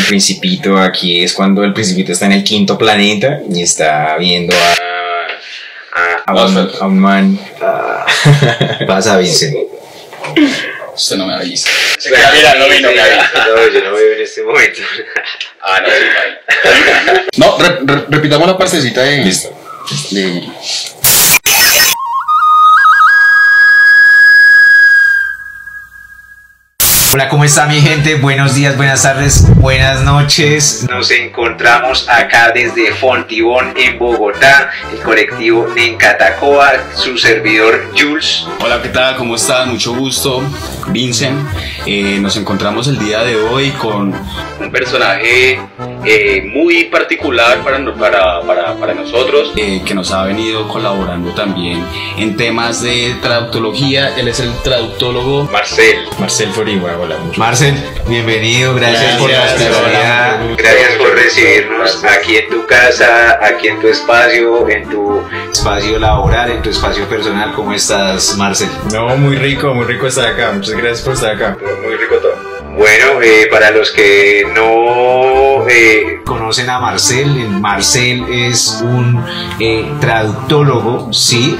Principito. Aquí es cuando el Principito está en el quinto planeta y está viendo a un man. Pasa, Vincent. Usted no me avisa. Mira, no vino. No, yo no veo en este momento. No, repitamos la partecita de... Listo. Hola, ¿cómo está mi gente? Buenos días, buenas tardes, buenas noches. Nos encontramos acá desde Fontibón en Bogotá, el colectivo Nencatacoa, su servidor Jules. Hola, ¿qué tal? ¿Cómo estás? Mucho gusto, Vincent. Nos encontramos el día de hoy con un personaje muy particular para nosotros, que nos ha venido colaborando también en temas de traductología. Él es el traductólogo Marcel Forigua. Hola, Marcel, bienvenido, gracias por la hospitalidad. Gracias por recibirnos aquí en tu casa, aquí en tu espacio laboral, en tu espacio personal. ¿Cómo estás, Marcel? No, muy rico estar acá. Muchas gracias por estar acá. Muy rico todo. Bueno, para los que no conocen a Marcel, Marcel es un traductólogo, ¿sí?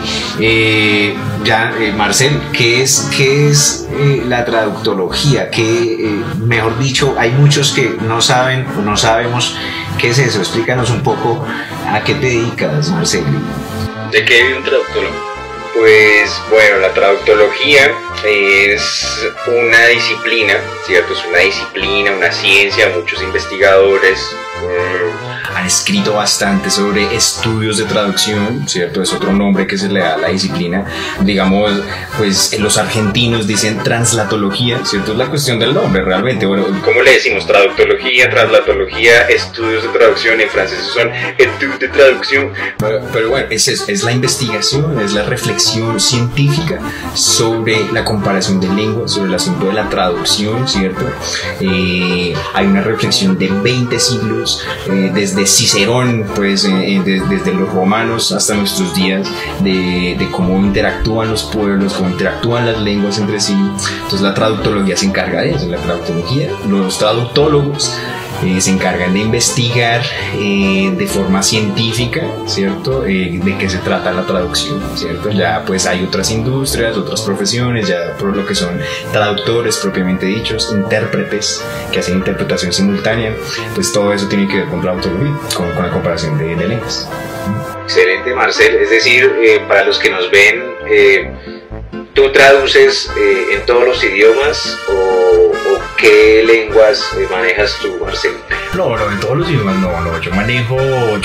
Marcel, ¿qué es la traductología? Mejor dicho, hay muchos que no saben o no sabemos qué es eso. Explícanos un poco a qué te dedicas, Marcel. ¿De qué vive un traductólogo? Pues bueno, la traductología es una disciplina, ¿cierto? Es una disciplina, una ciencia. Muchos investigadores han escrito bastante sobre estudios de traducción, ¿cierto? Es otro nombre que se le da a la disciplina. Digamos, pues los argentinos dicen translatología, ¿cierto? Es la cuestión del nombre realmente. Bueno, ¿cómo le decimos? Traductología, translatología, estudios de traducción. En francés son etudes de traducción. Pero bueno, es la investigación, es la reflexión científica sobre la comparación de lenguas, sobre el asunto de la traducción, ¿cierto? Hay una reflexión de 20 siglos, desde Cicerón, pues desde los romanos hasta nuestros días, de cómo interactúan los pueblos, cómo interactúan las lenguas entre sí. Entonces la traductología se encarga de eso. La traductología, los traductólogos se encargan de investigar de forma científica, ¿cierto? De qué se trata la traducción, ¿cierto? Ya pues hay otras industrias, otras profesiones, ya por lo que son traductores propiamente dichos, intérpretes que hacen interpretación simultánea. Pues todo eso tiene que ver con traductología, con la comparación de lenguas. Excelente, Marcel. Es decir, para los que nos ven, ¿tú traduces en todos los idiomas o qué lenguas manejas tú, Marcel? No, en todos los idiomas no. Yo manejo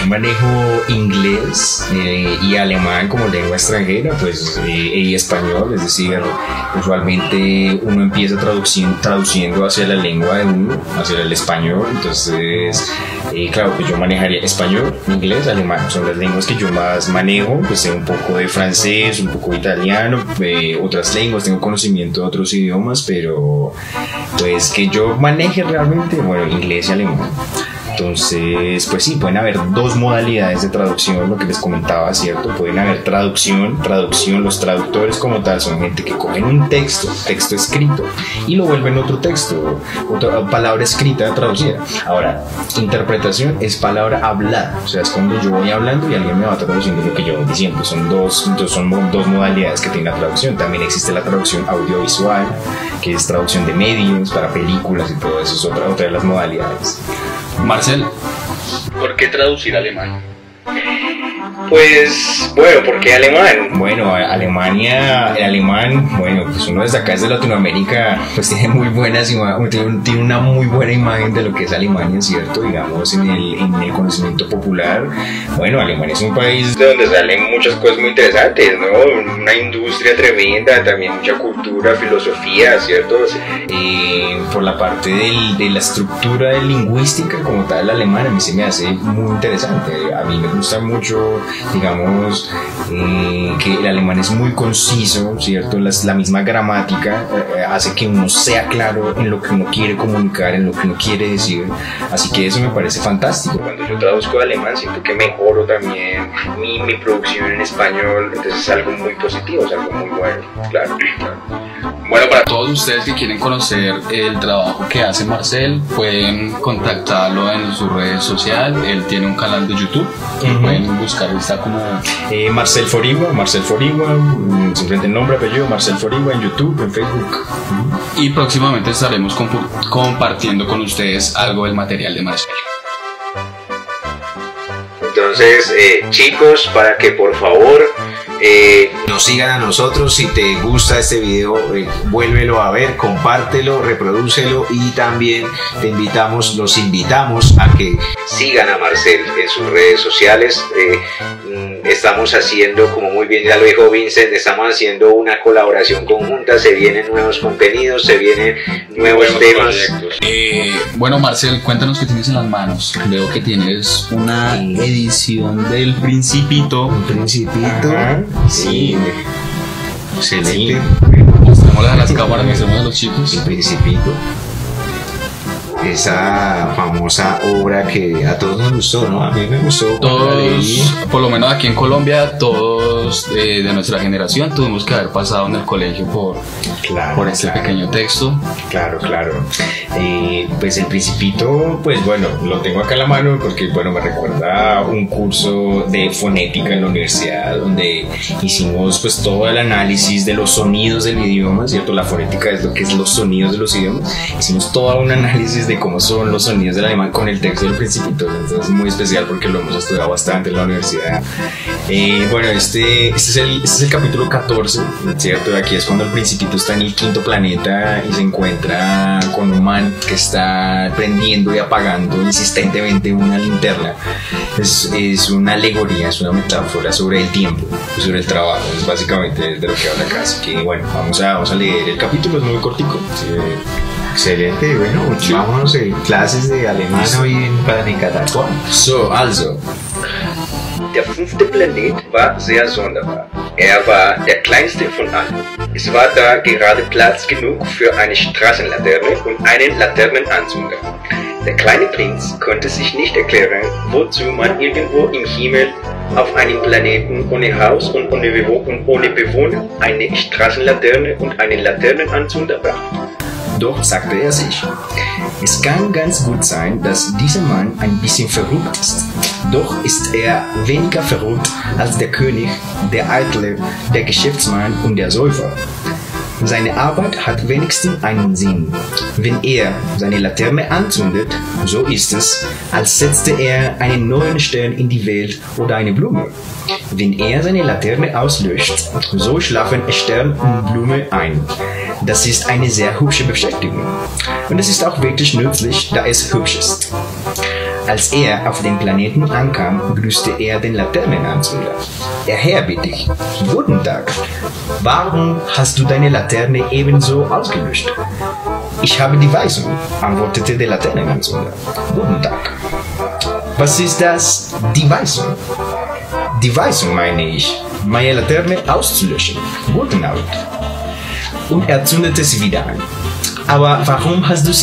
inglés y alemán como lengua extranjera, pues, y español. Es decir, usualmente uno empieza traduciendo hacia la lengua de uno, hacia el español. Entonces, claro, pues yo manejaría español, inglés, alemán. Son las lenguas que yo más manejo. Pues sé un poco de francés, un poco de italiano, otras lenguas, tengo conocimiento de otros idiomas, pero pues que yo maneje realmente, bueno, inglés y alemán. Entonces, pues sí, pueden haber dos modalidades de traducción, lo que les comentaba, ¿cierto? Pueden haber traducción, los traductores como tal son gente que cogen un texto escrito y lo vuelven otro texto, otra palabra escrita traducida. Ahora, interpretación es palabra hablada, o sea, es cuando yo voy hablando y alguien me va traduciendo lo que yo voy diciendo. Son dos modalidades que tiene la traducción. También existe la traducción audiovisual, que es traducción de medios para películas y todo eso, es otra de las modalidades. Marcel, ¿por qué traducir alemán? Pues, bueno, ¿por qué alemán? Bueno, Alemania, el alemán, bueno, pues uno desde acá, desde Latinoamérica, pues tiene una muy buena imagen de lo que es Alemania, ¿cierto? Digamos, en el conocimiento popular. Bueno, Alemania es un país de donde salen muchas cosas muy interesantes, ¿no? Una industria tremenda, también mucha cultura, filosofía, ¿cierto? Por la parte de la estructura lingüística como tal, el alemán a mí se me hace muy interesante. A mí me gusta mucho, digamos, que el alemán es muy conciso, ¿cierto? La misma gramática hace que uno sea claro en lo que uno quiere comunicar, en lo que uno quiere decir. Así que eso me parece fantástico. Cuando yo traduzco de alemán siento que mejoro también mi producción en español, entonces es algo muy positivo, es algo muy bueno, claro. Bueno, para todos ustedes que quieren conocer el trabajo que hace Marcel, pueden contactarlo en sus redes sociales. Él tiene un canal de YouTube, pueden buscar, está como Marcel Forigua, simplemente nombre, apellido, Marcel Forigua en YouTube, en Facebook. Y próximamente estaremos compartiendo con ustedes algo del material de Marcel. Entonces, chicos, para que por favor nos sigan a nosotros. Si te gusta este video, vuélvelo a ver, compártelo, reprodúcelo, y también los invitamos a que sigan a Marcel en sus redes sociales. Estamos haciendo, como muy bien ya lo dijo Vincent, estamos haciendo una colaboración conjunta, se vienen nuevos contenidos, se vienen nuevos temas. Bueno, Marcel, cuéntanos qué tienes en las manos. Veo que tienes una edición del Principito. Un Principito. Ajá, sí. Excelente. Sí. Mostrémosle a las cámaras, mostremos a los chicos. El Principito. Esa famosa obra que a todos nos gustó, ¿no? A mí me gustó. Todos, por lo menos aquí en Colombia, todos de nuestra generación tuvimos que haber pasado en el colegio por este pequeño texto. Claro. Pues el Principito, pues bueno, lo tengo acá en la mano porque bueno, me recuerda un curso de fonética en la universidad donde hicimos pues todo el análisis de los sonidos del idioma, ¿cierto? La fonética es lo que es los sonidos de los idiomas. Hicimos todo un análisis de cómo son los sonidos del alemán con el texto del Principito. Entonces es muy especial porque lo hemos estudiado bastante en la universidad. Bueno, este es el capítulo 14, ¿cierto? Aquí es cuando el Principito está en el quinto planeta y se encuentra con un man que está prendiendo y apagando insistentemente una linterna. Es una alegoría, es una metáfora sobre el tiempo, sobre el trabajo. Es básicamente de lo que habla acá. Así que bueno, vamos a leer el capítulo, es muy cortico. Sí. Excelente, bueno, vámonos en clases de alemán hoy en Planetarium. So, also. Der 5. Planet war sehr sonderbar. Er war der kleinste von allen. Es war da gerade Platz genug für eine Straßenlaterne und einen Laternenanzünder. Der kleine Prinz konnte sich nicht erklären, wozu man irgendwo im Himmel auf einem Planeten ohne Haus und ohne Bewohner eine Straßenlaterne und einen Laternenanzünder braucht. Doch, sagte er sich, es kann ganz gut sein, dass dieser Mann ein bisschen verrückt ist. Doch ist er weniger verrückt als der König, der Eitle, der Geschäftsmann und der Säufer. Seine Arbeit hat wenigstens einen Sinn. Wenn er seine Laterne anzündet, so ist es, als setze er einen neuen Stern in die Welt oder eine Blume. Wenn er seine Laterne auslöscht, so schlafen Stern und Blume ein. Das ist eine sehr hübsche Beschäftigung. Und es ist auch wirklich nützlich, da es hübsch ist. Als er auf den Planeten ankam, grüßte er den Laternenanzünder. Herr, bitte ich. Guten Tag. Warum hast du deine Laterne ebenso ausgelöscht? Ich habe die Weisung, antwortete der Laternenanzünder. Guten Tag. Was ist das? Die Weisung. Die Weisung meine ich, meine Laterne auszulöschen. Guten Abend. Und er zündete sie wieder an. Aber warum hast du sie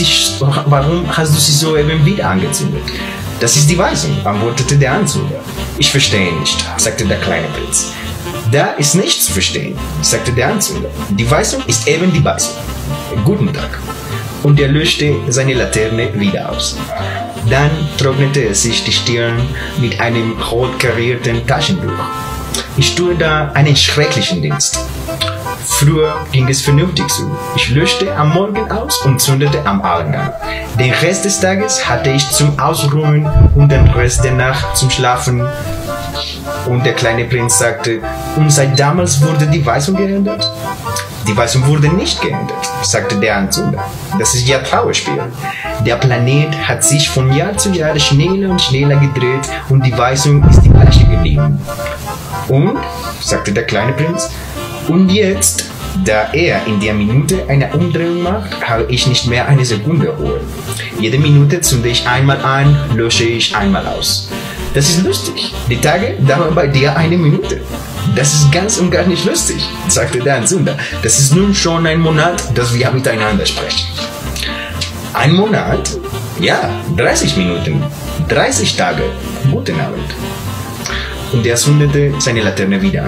soeben wieder angezündet? Das ist die Weisung, antwortete der Anzünder. Ich verstehe nicht, sagte der kleine Prinz. Da ist nichts zu verstehen, sagte der Anzünder. Die Weisung ist eben die Weisung. Guten Tag. Und er löschte seine Laterne wieder aus. Dann trocknete er sich die Stirn mit einem rot karierten Taschentuch. Ich tue da einen schrecklichen Dienst. Früher ging es vernünftig zu. Ich löschte am Morgen aus und zündete am Abend an. Den Rest des Tages hatte ich zum Ausruhen und den Rest der Nacht zum Schlafen. Und der kleine Prinz sagte, und seit damals wurde die Weisung geändert? Die Weisung wurde nicht geändert, sagte der Anzünder. Das ist ja Trauerspiel. Der Planet hat sich von Jahr zu Jahr schneller und schneller gedreht und die Weisung ist die gleiche geblieben. Und, sagte der kleine Prinz, und jetzt, da er in der Minute eine Umdrehung macht, habe ich nicht mehr eine Sekunde Ruhe. Jede Minute zünde ich einmal an, lösche ich einmal aus. Das ist lustig. Die Tage dauern bei dir eine Minute. Das ist ganz und gar nicht lustig, sagte der Anzünder. Das ist nun schon ein Monat, dass wir miteinander sprechen. Ein Monat? Ja, 30 Minuten. 30 Tage. Guten Abend. Und er zündete seine Laterne wieder an.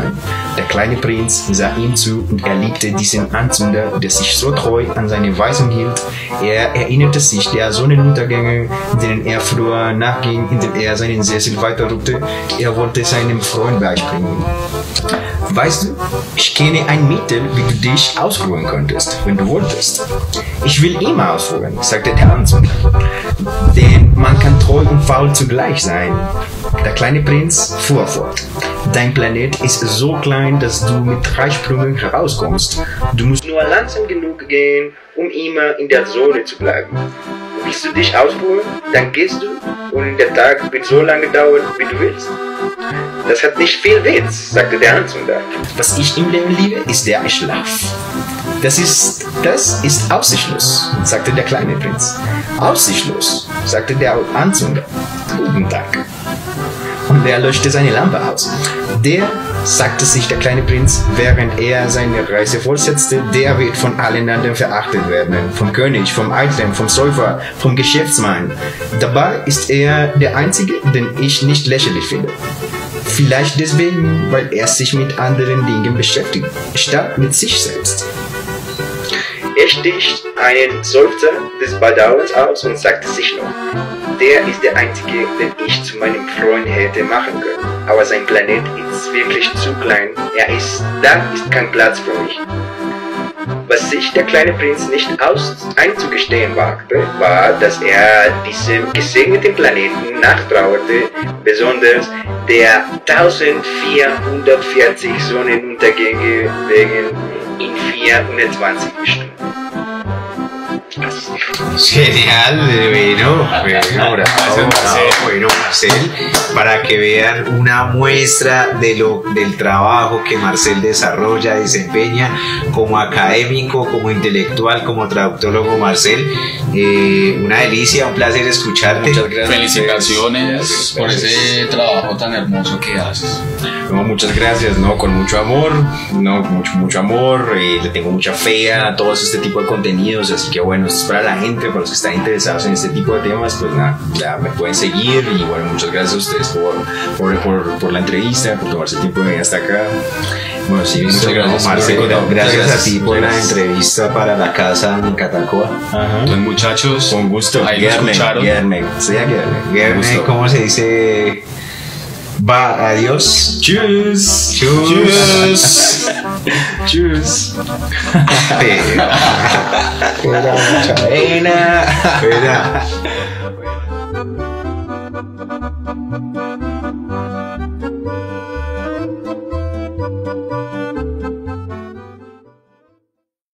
Der kleine Prinz sah ihm zu und er liebte diesen Anzünder, der sich so treu an seine Weisung hielt. Er erinnerte sich der Sonnenuntergänge, denen er früher nachging, indem er seinen Sessel weiterrückte. Er wollte seinem Freund beibringen. Weißt du, ich kenne ein Mittel, wie du dich ausruhen könntest, wenn du wolltest. Ich will immer ausruhen, sagte der Anzünder. Denn man kann treu und faul zugleich sein. Der kleine Prinz fuhr fort. Dein Planet ist so klein, dass du mit 3 Sprüngen herauskommst. Du musst Nur langsam genug gehen, um immer in der Sonne zu bleiben. Willst du dich ausruhen, dann gehst du und der Tag wird so lange dauern, wie du willst. Das hat nicht viel Witz, sagte der Anzünder. Was ich im Leben liebe, ist der Schlaf. Das ist aussichtslos, sagte der kleine Prinz. Aussichtslos, sagte der Anzünder. Guten Tag. Und er löschte seine Lampe aus. Der, sagte sich der kleine Prinz, während er seine Reise fortsetzte, der wird von allen anderen verachtet werden. Vom König, vom Eitlen, vom Säufer, vom Geschäftsmann. Dabei ist er der Einzige, den ich nicht lächerlich finde. Vielleicht deswegen, weil er sich mit anderen Dingen beschäftigt, statt mit sich selbst. Er sticht einen Seufzer des Bedauerns aus und sagte sich noch, der ist der Einzige, den ich zu meinem Freund hätte machen können. Aber sein Planet ist wirklich zu klein. Da ist kein Platz für mich. Was sich der kleine Prinz nicht einzugestehen wagte, war, dass er diesem gesegneten Planeten nachtrauerte, besonders der 1440 Sonnenuntergänge wegen in 420 Stunden. Genial, bueno, Marcel, para que vean una muestra del trabajo que Marcel desarrolla, desempeña como académico, como intelectual, como traductólogo. Marcel, una delicia, un placer escucharte. Muchas gracias. Felicitaciones por ese trabajo tan hermoso que haces. No, muchas gracias, no, con mucho amor, mucho amor, le tengo mucha fe a todos este tipo de contenidos, así que bueno, esto es para la gente, para los que están interesados en este tipo de temas, pues nada, ya me pueden seguir y bueno, muchas gracias a ustedes por la entrevista, por tomarse el tiempo de venir hasta acá. Bueno, sí, muchas gracias. Marcel, gracias a ti por la entrevista para la casa en Catacoa. Entonces, muchachos, con gusto. Ahí lo escucharon. Guillermo, ¿Cómo se dice? Va, adiós. Tschüss. Tschüss. Tschüss. Era mucha pena.